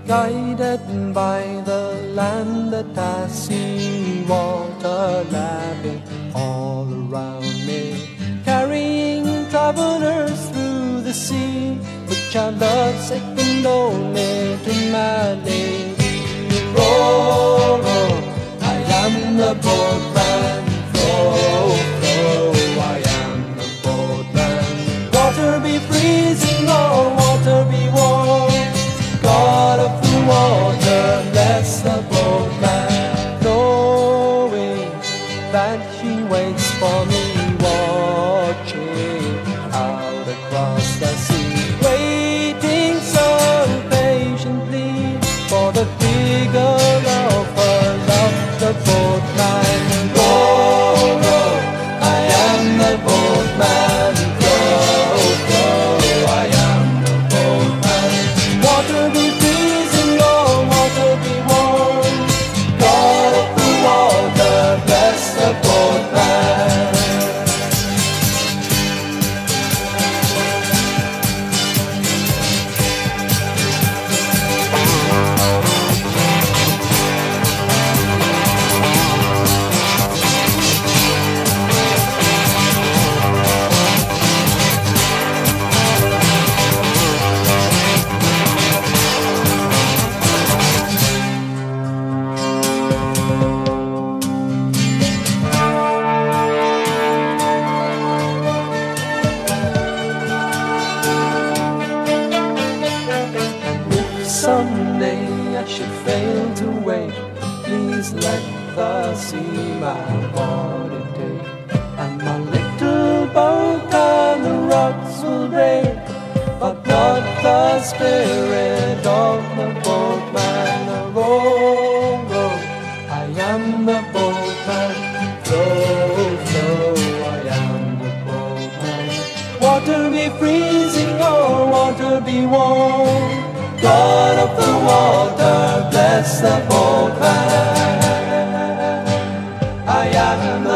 guided by the land that I see, water lapping all around me, carrying travelers through the sea, which I love second only to my lady. Row, row, I am the boatman. Flow, flow, I am the boatman. Water be freezing or water be warm, God of the water, bless the boatman, knowing that she waits for me, watching out across the sea, waiting so patiently for the figure of her love, the boatman. Row, row, I am the boatman. Row, row, I am the boatman. Water be freezing or water be warm, God of the water, bless the boatman. Someday I should fail to wake, please let the sea my body take, and my little boat on the rocks will break, but not the spirit of the boatman. Row, row, I am the boatman. Flow, flow, I am the boatman. Water be freezing or water be warm, God of the water, bless the boatman. I am the